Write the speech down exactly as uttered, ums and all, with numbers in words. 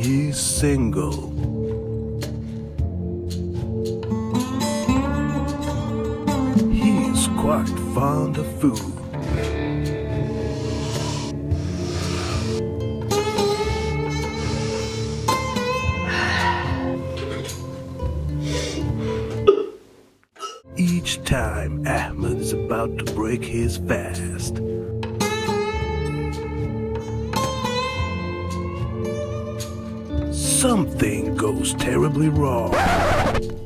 he's single. He's quite fond of food. Each time Ahmad is about to break his fast, something goes terribly wrong.